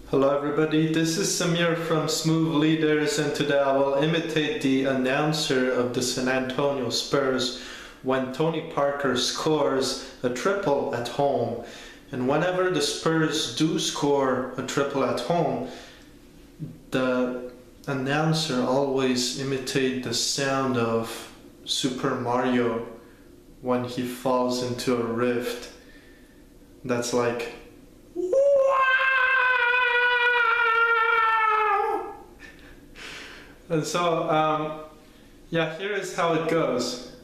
Hello everybody, this is Samir from Smooth Leaders, and today I will imitate the announcer of the San Antonio Spurs when Tony Parker scores a triple at home. And whenever the Spurs do score a triple at home, the announcer always imitates the sound of Super Mario when he falls into a rift. That's like, and so, yeah, here is how it goes.